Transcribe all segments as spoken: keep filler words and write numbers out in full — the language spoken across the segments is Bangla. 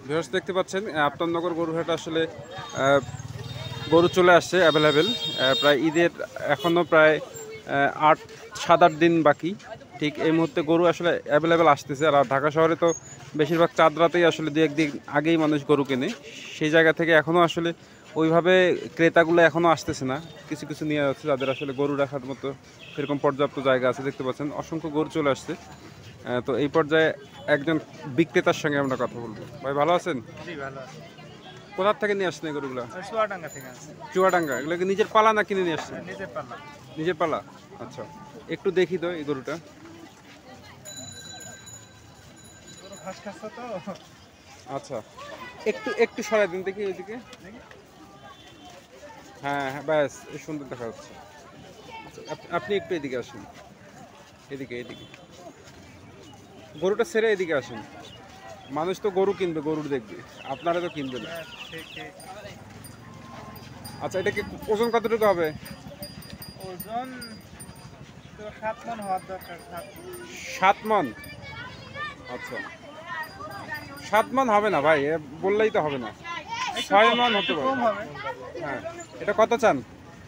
ভিউয়ার্স দেখতে পাচ্ছেন আপনারনগর গরুরহাট আসলে গরু চলে আসছে অ্যাভেলেবেল। প্রায় ঈদের এখনও প্রায় আট সাত আট দিন বাকি। ঠিক এই মুহূর্তে গরু আসলে অ্যাভেলেবেল আসতেছে। আর ঢাকা শহরে তো বেশিরভাগ চাঁদ রাতেই আসলে দু একদিন আগেই মানুষ গরু কেনে, সেই জায়গা থেকে এখনও আসলে ওইভাবে ক্রেতাগুলো এখনও আসতেছে না। কিছু কিছু নিয়ে যাচ্ছে যাদের আসলে গরু রাখার মতো সেরকম পর্যাপ্ত জায়গা আছে। দেখতে পাচ্ছেন অসংখ্য গরু চলে আসছে। তো এই পর্যায়ে একজন বিক্রেতার সঙ্গে আমরা কথা বলবো। ভাই ভালো আছেন? জি ভালো আছি। কোথা থেকে নিয়ে আসছেন এই গরুগুলো? চুয়াডাঙ্গা থেকে আসছে। চুয়াডাঙ্গা। এগুলো কি নিজের পালা না কিনে নিয়ে আসছেন? নিজের পালা। নিজের পালা, আচ্ছা। একটু দেখি তো এই গরুটা। গরু ঘাস খাচ্ছে তো। আচ্ছা, একটু একটু সরাই দিন দেখি এদিকে। হ্যাঁ হ্যাঁ, ব্যাস সুন্দর দেখা যাচ্ছে। আপনি একটু এদিকে আসুন, এদিকে এদিকে। গরুটা ছেড়ে এদিকে আসুন। মানুষ তো গরু কিনবে, গরুর দেখবে, আপনারা তো কিনবেন। আচ্ছা, এটা কি ওজন কতটুকু হবে? ওজন তো সাত মণ হওয়ার দরকার। সাত মণ? আচ্ছা, সাত মণ হবে না ভাই, বললেই তো হবে না। ছয় মণ হতে পারে। হ্যাঁ, এটা কত চান?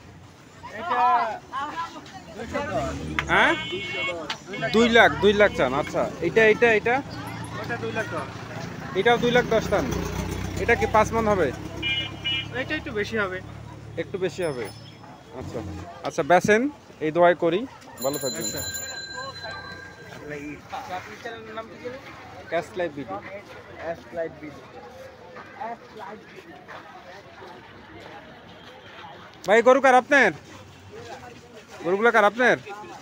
হ্যাঁ, দুই লাখ দুই লাখ চান। আচ্ছা, এটা এটা এটা এটাও দুই লাখ দশ চান। এটা কি পাঁচ মণ হবে? এটা একটু বেশি হবে। একটু বেশি হবে, আচ্ছা আচ্ছা। বেচেন, এই দোয়াই করি, ভালো থাকবেন। Cash life BD. ভাই গরু কার আপনার? গরুগুলো কার আপনার?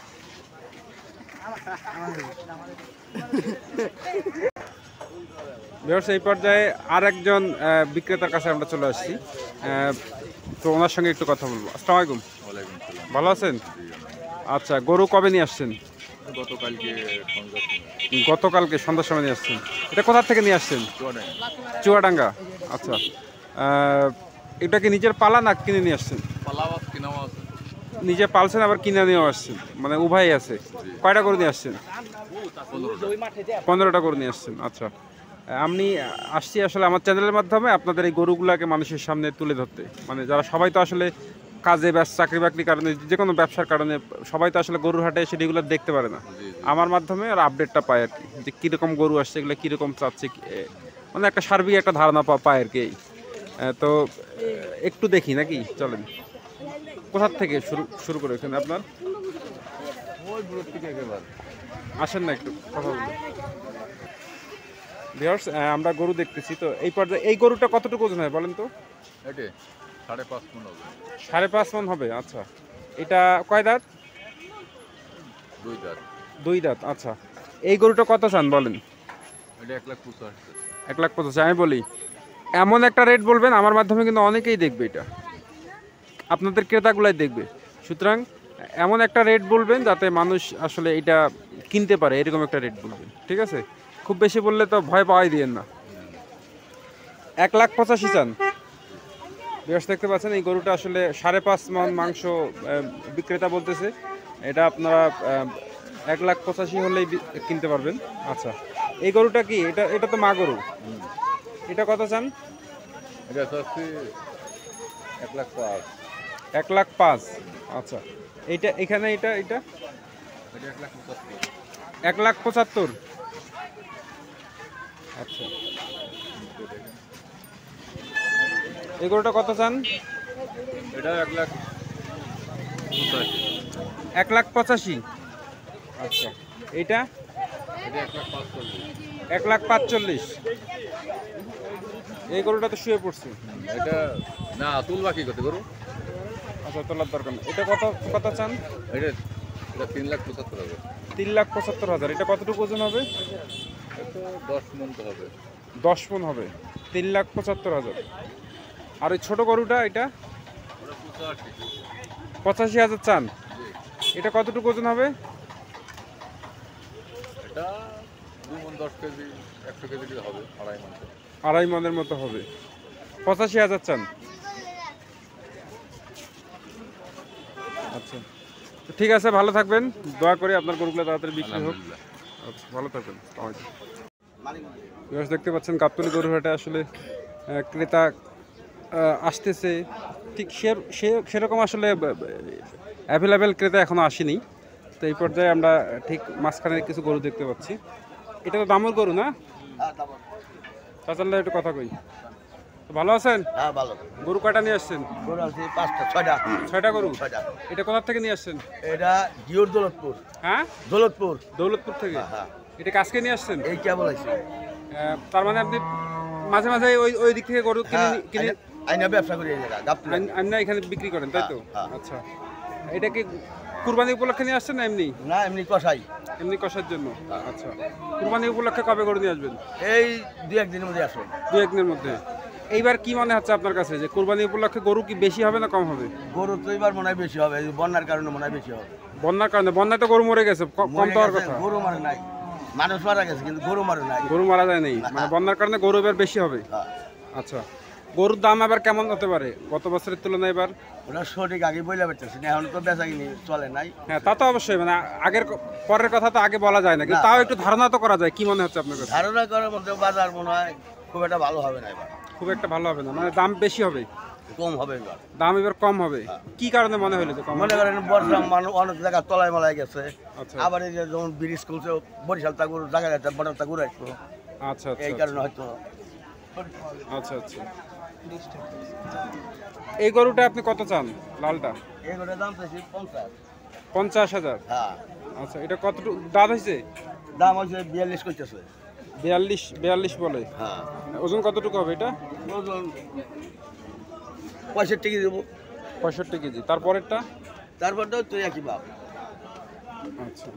এই পর্যায়ে আর একজন বিক্রেতার কাছে আমরা চলে আসছি, তো ওনার সঙ্গে একটু কথা বলবো। আসসালামু আলাইকুম। ভালো আছেন? আচ্ছা, গরু কবে নিয়ে আসছেন? গতকালকে গতকালকে সন্ধ্যার সময় নিয়ে আসছেন। এটা কোথা থেকে নিয়ে আসছেন? চুয়াডাঙ্গা। আচ্ছা, এটা কি নিজের পালা না কিনে নিয়ে আসছেন? নিজে পালছেন আবার কিনে নিয়েও আসছেন, মানে উভয় আছে। কয়টা গরু নিয়ে আসছেন? পনেরোটা গরু নিয়ে আসছেন। আচ্ছা, আমি আসছি আসলে আমার চ্যানেলের মাধ্যমে আপনাদের এই গরুগুলাকে মানুষের সামনে তুলে ধরতে। মানে যারা সবাই তো আসলে কাজে ব্যস্ত, চাকরি বাকরির কারণে, যে কোনো ব্যবসার কারণে সবাই তো আসলে গরুর হাটে এসে এগুলো দেখতে পারে না। আমার মাধ্যমে আর আপডেটটা পায় আর কি, যে কীরকম গরু আসছে, এগুলো কীরকম চাচ্ছে, মানে একটা সার্বিক একটা ধারণা পায় আর কি। তো একটু দেখি নাকি, চলেন। কোথার থেকে শুরু শুরু করে এখানে আপনার? আসেন না, একটু কথা বলুন। ভিউয়ার্স, আমরা গরু দেখতেছি, তো এই পর্যায়ে এই গরুটা কতটুকু ওজন হয় বলেন তো? সাড়ে পাঁচ মণ হবে। সাড়ে পাঁচ মণ হবে, আচ্ছা। এটা কয় দাঁত? দুই দাঁত। দুই দাঁত, আচ্ছা। এই গরুটা কত চান বলেন? এটা এক লাখ পঁচাশি। এক লাখ পঁচাশি। আমি বলি এমন একটা রেট বলবেন, আমার মাধ্যমে কিন্তু অনেকেই দেখবে, এটা আপনাদের ক্রেতাগুলাই দেখবে। সুতরাং এমন একটা রেট বলবেন যাতে মানুষ আসলে এটা কিনতে পারে, এরকম একটা রেট বলবেন, ঠিক আছে? খুব বেশি বললে তো ভয় পাওয়াই দিয়েন না। এক লাখ পঁচাশি চান। বেশ, দেখতে পাচ্ছেন এই গরুটা আসলে সাড়ে পাঁচ মণ মাংস বিক্রেতা বলতেছে। এটা আপনারা এক লাখ পঁচাশি হলেই কিনতে পারবেন। আচ্ছা, এই গরুটা কি? এটা এটা তো মা গরু। এটা কত চান? এটা চাচ্ছি এক লাখ পাঁচ। এক লাখ পাঁচ, আচ্ছা। এইটা এখানে এটা এটা এটা এক লাখ পঁচাত্তর। এক লাখ পঁচাত্তর, আচ্ছা। এই গরুটা কত চান? এটা এক লাখ পঁচাশি। এক লাখ পঁচাশি, আচ্ছা। এইটা এটা এক লাখ পাঁচচল্লিশ। এক লাখ পাঁচচল্লিশ। এই গরুটা তো শুয়ে পড়ছে। এটা না, তুলবা কি করতে গরু? আচ্ছা, তোলার দরকার নেই। এটা কত কত চান? এটা এটা তিন লাখ পঁচাত্তর হাজার। তিন লাখ পঁচাত্তর হাজার। এটা কতটুকু ওজন হবে? এটা দশ মণ তো হবে। দশ মণ হবে, তিন লাখ পঁচাত্তর হাজার। আর ওই ছোটো গরুটা এটা পঁচাশি হাজার চান। এটা কতটুকু ওজন হবে? এটা দু মণ দশ কেজি, একশো কেজি হবে, আড়াই মণ। আড়াই মণের মতো হবে, পঁচাশি হাজার চান। আচ্ছা, ঠিক আছে, ভালো থাকবেন। দোয়া করি আপনার গরুগুলো তাড়াতাড়ি বিক্রি হোক। আচ্ছা, ভালো থাকবেন। ভিউয়ার্স দেখতে পাচ্ছেন গাবতলী গরুর হাটে আসলে আহ, ক্রেতা আহ, আসতেছে ঠিক সে সে- সেরকম আসলে অ্যাভেলেবেল ক্রেতা এখনো আসেনি। তো এই পর্যায়ে আমরা ঠিক মাঝখানে কিছু গরু দেখতে পাচ্ছি। এটা তো দামুর গরু না? চাচাল্লা একটু কথা কই। তো ভালো আছেন? হ্যাঁ ভালো। গরু কয়টা নিয়ে আসছেন? গরু আছে পাঁচটা ছয়টা ছয়টা গরু। ছয়টা। এটা কোথা থেকে নিয়ে আসছেন? এটা জিওর দৌলতপুর। হ্যাঁ, দৌলতপুর। দৌলতপুর থেকে। হ্যাঁ, হ্যাঁ। এটা কাজকে নিয়ে আসছেন? এই কে বলেছে? আহ, তার মানে আপনি মাঝে মাঝে ওই ওই দিক থেকে গরু কিনে হ্যাঁ, নি- কিনে আইনা- আইনা ব্যবসা করি এই জায়গা গাবতলী। আন- আন না এখানে বিক্রি করেন তাই তো? হ্যাঁ, হ্যাঁ। আচ্ছা, এটা কি কুরবানি উপলক্ষে নিয়ে আসছেন না এমনি? না এমনি কষাই। এমনি কষার জন্য। আচ্ছা, কুরবানি উপলক্ষে কবে গরু নিয়ে আসবেন? এই দুই একদিনের মধ্যে আসুন। দু একদিনের মধ্যে। এইবার কি মনে হচ্ছে আপনার কাছে যে কুরবানি উপলক্ষে গরু কি বেশি হবে না কম হবে? গরু তো এবার মনে হয় বেশি হবে, এই বন্যার কারণে মনে হয় বেশি হবে। বন্যার কারণে? বন্যায় তো গরু মরে গেছে, ক- কম মরে তো হওয়ার গেছে, কথা। গরু মারে নাই, মানুষ মারা গেছে কিন্তু গরু মারে নাই। গরু মারা যায় নাই, মানে বন্যার কারণে গরু এবার বেশি হবে। হ্যাঁ। আচ্ছা, গরুর দাম এবার কেমন হতে পারে গত বছরের তুলনায় এবার? ওরা সঠিক আগে বইলে পারতেছে না, এখন তো বেচা কিনি চলে নাই। হ্যাঁ, তা তো অবশ্যই, মানে আগের ক- পরের কথা তো আগে বলা যায় না, কিন্তু না। তাও একটু ধারণা তো করা যায়। কি মনে হচ্ছে আপনার কাছে? ধারণা করার মধ্যে বাজার মনে হয় খুব একটা ভালো হবে না, এবার খুব একটা ভালো হবে না, মানে দাম বেশি হবে, কম হবে এবার। দাম এবার কম হবে। কি কারণে মনে হলো যে কম মনে হবে? করেন বর্ষা মানুষ অনেক জায়গায় তলায় মলায় গেছে। আচ্ছা আবার এই যে যেমন ব্রিজ খুলছে বরিশাল তাগুর জায়গায় যাচ্ছে বড় তাগুর আসবো, আচ্ছা আচ্ছা এই কারণে হয়তো। আচ্ছা আচ্ছা। এই গরুটা আপনি কত চান, লালটা? এগুলোর দাম চাইছি পঞ্চাশ। পঞ্চাশ হাজার। হ্যাঁ, আচ্ছা, এটা কতটুকু দাঁত হয়েছে? দাম হচ্ছে বিয়াল্লিশ করতেছে। বিয়াল্লিশ বিয়াল্লিশ বলে। হ্যাঁ, ওজন কতটুকু হবে এটা? ওজন পঁয়ষট্টি কেজি দেবো। পঁয়ষট্টি কেজি। তারপরেরটা? তারপর তো তুই একই বাপ। আচ্ছা,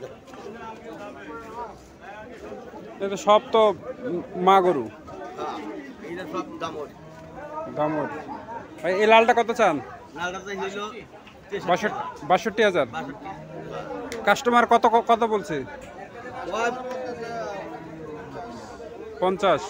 এটা সব তো উম মা গরু। হ্যাঁ, এইটা সব দাম ওর। দামর। ভাই এই লালটা কত চান? লালটা চাইছিল বাষট্টি বাষট্টি হাজার। বাষট্টি। কাস্টমার কত কত বলছে? ওই পঞ্চাশ।